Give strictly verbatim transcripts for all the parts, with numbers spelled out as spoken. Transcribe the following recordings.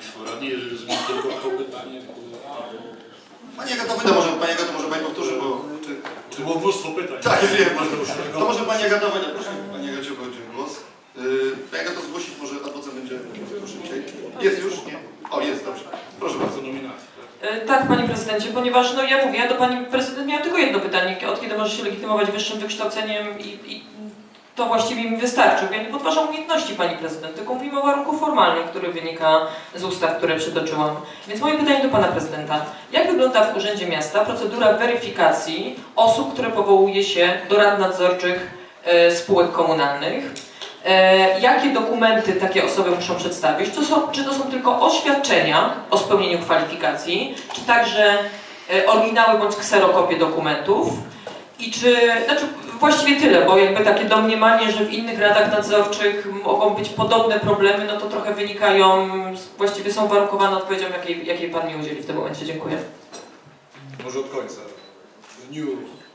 Państwo radni, jeżeli rozumiem tylko to pytanie. Panie Agatowyda, może Panie Agato, może Pani powtórzy, bo... Czy, czy było mnóstwo pytań? Tak, wiem. To może Pani Agatowyda, proszę Pani Agacie o głos. Yy, Pani Agato zgłosić, może adwocem będzie szybciej. Jest już? Nie? O, jest, dobrze. Proszę bardzo. Nominacji. Tak, Panie Prezydencie, ponieważ no ja mówię, ja do Pani Prezydent miałam tylko jedno pytanie, od kiedy może się legitymować wyższym wykształceniem i, i to właściwie mi wystarczy. Ja nie podważam umiejętności Pani Prezydent, tylko mówimy o warunku formalnym, który wynika z ustaw, które przytoczyłam. Więc moje pytanie do Pana Prezydenta. Jak wygląda w Urzędzie Miasta procedura weryfikacji osób, które powołuje się do rad nadzorczych e, spółek komunalnych? E, jakie dokumenty takie osoby muszą przedstawić? To są, czy to są tylko oświadczenia o spełnieniu kwalifikacji, czy także e, oryginały bądź kserokopie dokumentów? I czy, znaczy właściwie tyle, bo jakby takie domniemanie, że w innych radach nadzorczych mogą być podobne problemy, no to trochę wynikają, właściwie są warunkowane odpowiedzią, jakiej, jakiej Pan mi udzieli w tym momencie. Dziękuję. Może od końca. W dniu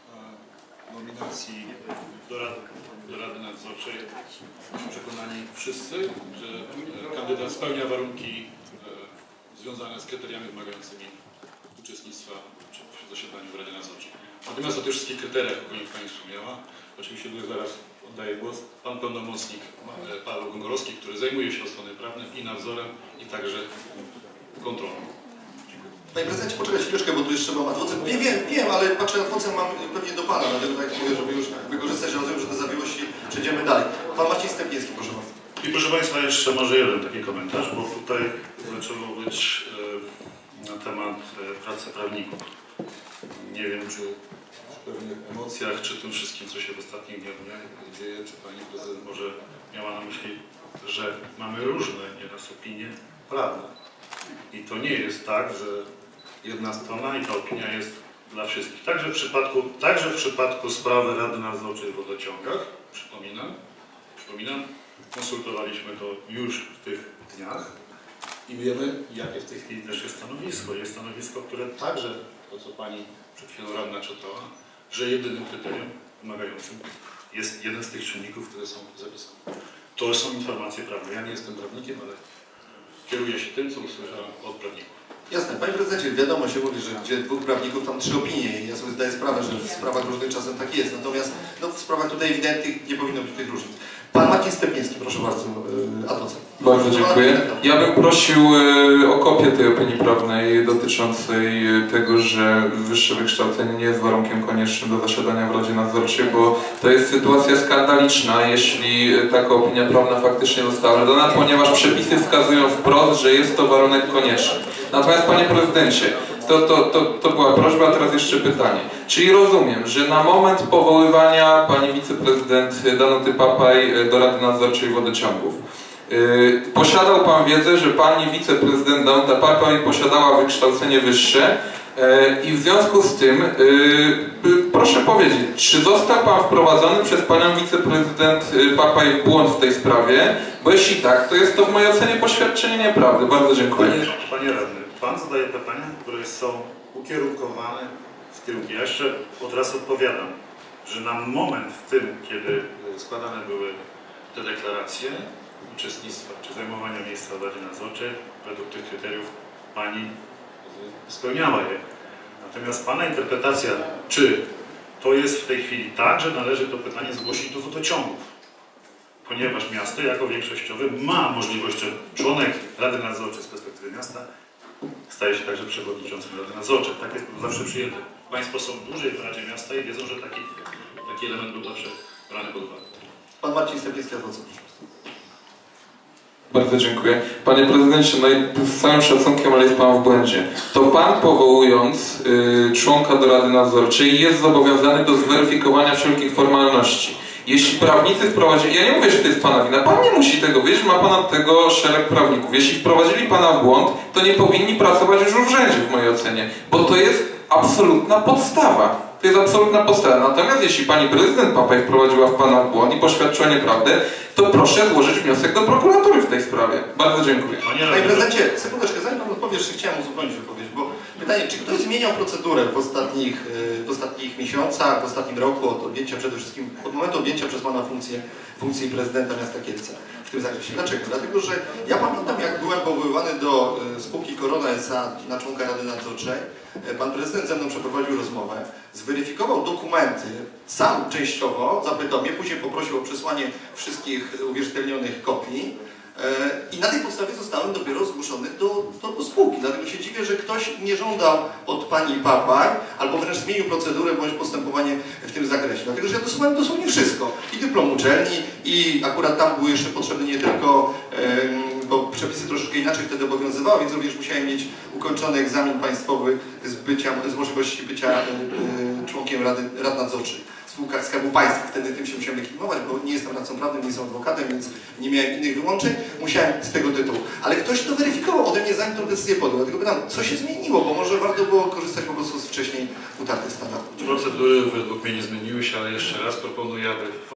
nominacji do Rady, do Rady Nadzorczej jesteśmy przekonani wszyscy, że kandydat spełnia warunki e, związane z kryteriami wymagającymi uczestnictwa w zasiadaniu w Radzie Nadzorczej. Natomiast o tych wszystkich kryteriach, o których Pani wspomniała, oczywiście tutaj zaraz oddaję głos, Pan pełnomocnik Paweł Gongorowski, który zajmuje się od strony prawnej i nadzorem, i także kontrolą. Panie Prezydencie, poczekaj chwileczkę, bo tu jeszcze mam adwocem. Wiem, wiem, wiem, ale patrzę, adwocem mam pewnie do Pana, dlatego tak mówię, żeby już wykorzystać, rozumiem, że te zawiłości przejdziemy dalej. Pan Maciej Stępiński, proszę bardzo. I proszę Państwa, jeszcze może jeden taki komentarz, bo tutaj zaczęło być e, na temat e, pracy prawników. Nie wiem, czy w pewnych emocjach, czy tym wszystkim, co się w ostatnich dniach dzieje, czy Pani Prezydent może miała na myśli, że mamy różne nieraz opinie prawne. I to nie jest tak, że jedna strona i ta opinia jest dla wszystkich. Także w przypadku, także w przypadku sprawy Rady Nadzorczej w wodociągach, przypominam, przypominam, konsultowaliśmy to już w tych dniach i wiemy, jakie w tej chwili też jest stanowisko. Jest stanowisko, które także, to co Pani przed chwilą radna czytała, że jedynym kryterium wymagającym jest jeden z tych czynników, które są zapisane. To są informacje prawne. Ja nie jestem prawnikiem, ale kieruję się tym, co usłyszałem od prawników. Jasne. Panie Prezydencie, wiadomo się mówi, że gdzie dwóch prawników, tam trzy opinie i ja sobie zdaję sprawę, że w sprawach różnych czasem tak jest. Natomiast no, w sprawach tutaj ewidentnych nie powinno być tych różnic. Pan Marcin Stępiński, proszę bardzo, yy, adwocem. Bardzo dziękuję. Ja bym prosił yy, o kopię tej opinii prawnej dotyczącej tego, że wyższe wykształcenie nie jest warunkiem koniecznym do zasiadania w Radzie Nadzorczej, bo to jest sytuacja skandaliczna, jeśli taka opinia prawna faktycznie została wydana, ponieważ przepisy wskazują wprost, że jest to warunek konieczny. Natomiast Panie Prezydencie, to, to, to, to była prośba, a teraz jeszcze pytanie. Czyli rozumiem, że na moment powoływania Pani Wiceprezydent Danuty Papaj do Rady Nadzorczej Wodociągów yy, posiadał Pan wiedzę, że Pani Wiceprezydent Danuta Papaj posiadała wykształcenie wyższe yy, i w związku z tym yy, yy, proszę powiedzieć, czy został Pan wprowadzony przez Panią Wiceprezydent Papaj w błąd w tej sprawie? Bo jeśli tak, to jest to w mojej ocenie poświadczenie nieprawdy. Bardzo dziękuję. Panie, Panie Radny, Pan zadaje pytania, które są ukierunkowane w kierunku. Ja jeszcze od razu odpowiadam, że na moment w tym, kiedy składane były te deklaracje uczestnictwa czy zajmowania miejsca w Radzie Nadzorczej, według tych kryteriów Pani spełniała je. Natomiast Pana interpretacja, czy to jest w tej chwili tak, że należy to pytanie zgłosić do wodociągów, ponieważ miasto jako większościowe ma możliwość, że członek Rady Nadzorczej z perspektywy miasta staje się także przewodniczącym Rady Nadzorczej. Tak jest zawsze przyjęte. Państwo są dłużej w Radzie Miasta i wiedzą, że taki, taki element był zawsze brany pod uwagę. Pan Marcin Stępiński, adwocem. Bardzo dziękuję. Panie Prezydencie, no i z całym szacunkiem, ale jest Pan w błędzie. To Pan, powołując y, członka do Rady Nadzorczej, jest zobowiązany do zweryfikowania wszelkich formalności. Jeśli prawnicy wprowadzili... Ja nie mówię, że to jest Pana wina. Pan nie musi tego wiedzieć, ma Pan od tego szereg prawników. Jeśli wprowadzili Pana w błąd, to nie powinni pracować już w urzędzie, w mojej ocenie. Bo to jest absolutna podstawa. To jest absolutna podstawa. Natomiast jeśli Pani Prezydent Papaj wprowadziła w Pana w błąd i poświadczyła nieprawdę, to proszę złożyć wniosek do prokuratury w tej sprawie. Bardzo dziękuję. Panie Prezydencie, sekundeczkę, zanim Pan odpowiesz, chciałem uzupełnić wypowiedź, bo pytanie, czy ktoś zmieniał procedurę w ostatnich, w ostatnich miesiącach, w ostatnim roku, od objęcia przede wszystkim, od momentu objęcia przez Pana funkcję funkcji prezydenta miasta Kielce w tym zakresie. Dlaczego? Dlatego, że ja pamiętam, jak byłem powoływany do spółki Korona S A na członka Rady Nadzorczej, pan prezydent ze mną przeprowadził rozmowę, zweryfikował dokumenty, sam częściowo zapytał mnie, później poprosił o przesłanie wszystkich uwierzytelnionych kopii i na tej podstawie zostałem dopiero zgłoszony do, do, do spółki. Dlatego się dziwię, że ktoś nie żądał od pani Papaj, albo wręcz zmienił procedurę bądź postępowanie w tym zakresie. Dlatego, że ja dostałem dosłownie wszystko. I dyplom uczelni, i akurat tam były jeszcze potrzebne nie tylko, bo przepisy troszeczkę inaczej wtedy obowiązywały, więc również musiałem mieć ukończony egzamin państwowy z, bycia, z możliwości bycia członkiem Rady, Rad Nadzorczych. W spółkach Skarbu Państwa. Wtedy tym się musiałem legitymować, bo nie jestem radcą prawnym, nie jestem adwokatem, więc nie miałem innych wyłączeń. Musiałem z tego tytułu. Ale ktoś to weryfikował ode mnie, zanim tę decyzję podjął. Dlatego pytam, co się zmieniło, bo może warto było korzystać po prostu z wcześniej utartych standardów. Procedury według mnie nie zmieniły się, ale jeszcze raz proponuję, aby